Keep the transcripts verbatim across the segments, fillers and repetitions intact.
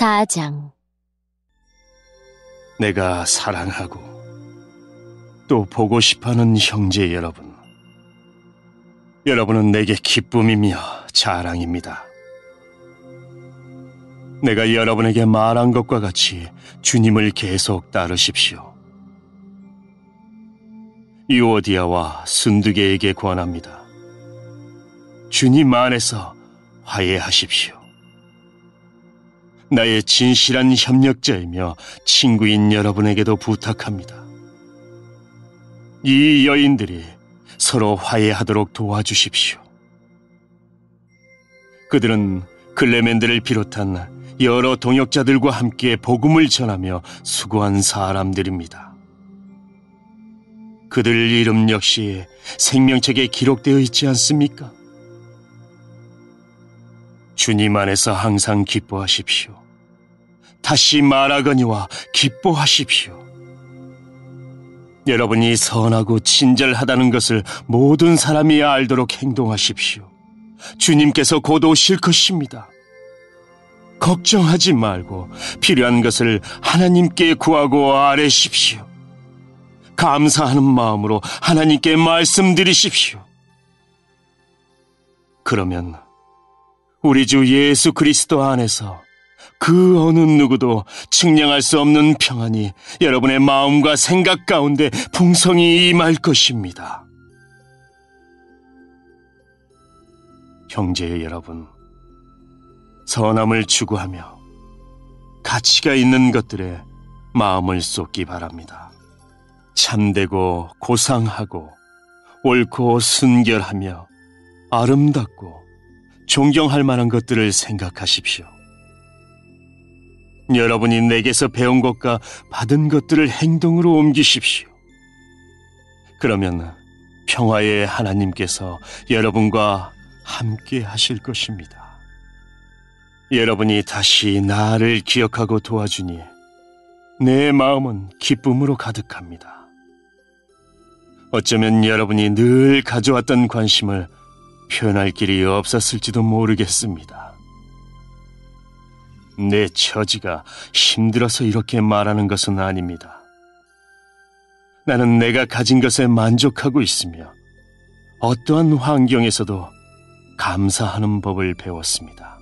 사 장. 내가 사랑하고 또 보고 싶어하는 형제 여러분, 여러분은 내게 기쁨이며 자랑입니다. 내가 여러분에게 말한 것과 같이 주님을 계속 따르십시오. 유오디아와 순두계에게 권합니다. 주님 안에서 화해하십시오. 나의 진실한 협력자이며 친구인 여러분에게도 부탁합니다. 이 여인들이 서로 화해하도록 도와주십시오. 그들은 클레멘드를 비롯한 여러 동역자들과 함께 복음을 전하며 수고한 사람들입니다. 그들 이름 역시 생명책에 기록되어 있지 않습니까? 주님 안에서 항상 기뻐하십시오. 다시 말하거니와 기뻐하십시오. 여러분이 선하고 친절하다는 것을 모든 사람이 알도록 행동하십시오. 주님께서 곧 오실 것입니다. 걱정하지 말고 필요한 것을 하나님께 구하고 아뢰십시오. 감사하는 마음으로 하나님께 말씀드리십시오. 그러면 우리 주 예수 그리스도 안에서 그 어느 누구도 측량할 수 없는 평안이 여러분의 마음과 생각 가운데 풍성히 임할 것입니다. 형제 여러분, 선함을 추구하며 가치가 있는 것들에 마음을 쏟기 바랍니다. 참되고 고상하고 옳고 순결하며 아름답고 존경할 만한 것들을 생각하십시오. 여러분이 내게서 배운 것과 받은 것들을 행동으로 옮기십시오. 그러면 평화의 하나님께서 여러분과 함께 하실 것입니다. 여러분이 다시 나를 기억하고 도와주니 내 마음은 기쁨으로 가득합니다. 어쩌면 여러분이 늘 가져왔던 관심을 표현할 길이 없었을지도 모르겠습니다. 내 처지가 힘들어서 이렇게 말하는 것은 아닙니다. 나는 내가 가진 것에 만족하고 있으며 어떠한 환경에서도 감사하는 법을 배웠습니다.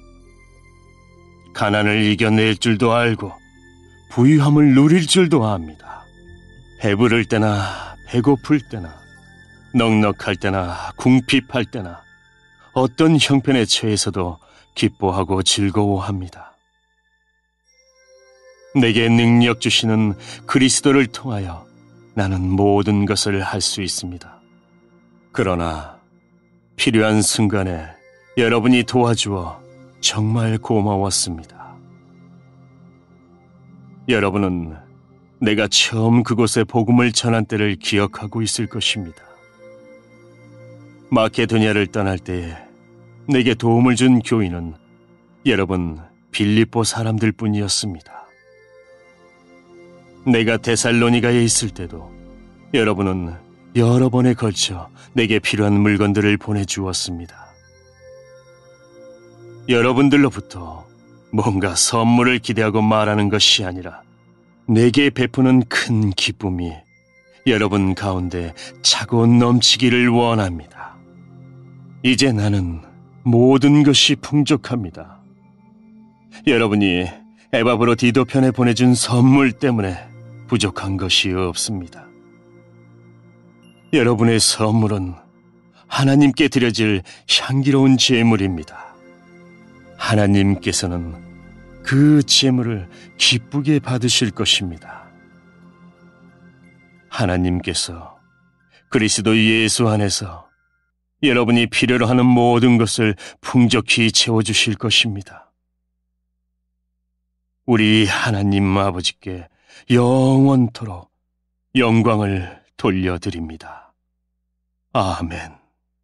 가난을 이겨낼 줄도 알고 부유함을 누릴 줄도 압니다. 배부를 때나 배고플 때나 넉넉할 때나 궁핍할 때나 어떤 형편에 처해서도 기뻐하고 즐거워합니다. 내게 능력 주시는 그리스도를 통하여 나는 모든 것을 할 수 있습니다. 그러나 필요한 순간에 여러분이 도와주어 정말 고마웠습니다. 여러분은 내가 처음 그곳에 복음을 전한 때를 기억하고 있을 것입니다. 마케도니아를 떠날 때에 내게 도움을 준 교인은 여러분 빌립보 사람들 뿐이었습니다. 내가 데살로니가에 있을 때도 여러분은 여러 번에 걸쳐 내게 필요한 물건들을 보내주었습니다. 여러분들로부터 뭔가 선물을 기대하고 말하는 것이 아니라 내게 베푸는 큰 기쁨이 여러분 가운데 차고 넘치기를 원합니다. 이제 나는 모든 것이 풍족합니다. 여러분이 에바브로디도 편에 보내준 선물 때문에 부족한 것이 없습니다. 여러분의 선물은 하나님께 드려질 향기로운 제물입니다. 하나님께서는 그 제물을 기쁘게 받으실 것입니다. 하나님께서 그리스도 예수 안에서 여러분이 필요로 하는 모든 것을 풍족히 채워주실 것입니다. 우리 하나님 아버지께 영원토록 영광을 돌려드립니다. 아멘.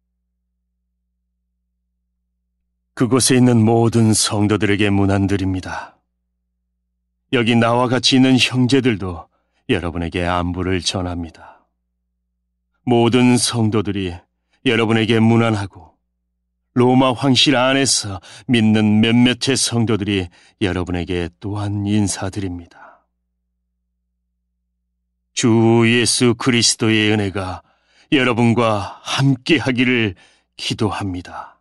그곳에 있는 모든 성도들에게 문안드립니다. 여기 나와 같이 있는 형제들도 여러분에게 안부를 전합니다. 모든 성도들이 여러분에게 문안하고 로마 황실 안에서 믿는 몇몇의 성도들이 여러분에게 또한 인사드립니다. 주 예수 그리스도의 은혜가 여러분과 함께 하기를 기도합니다.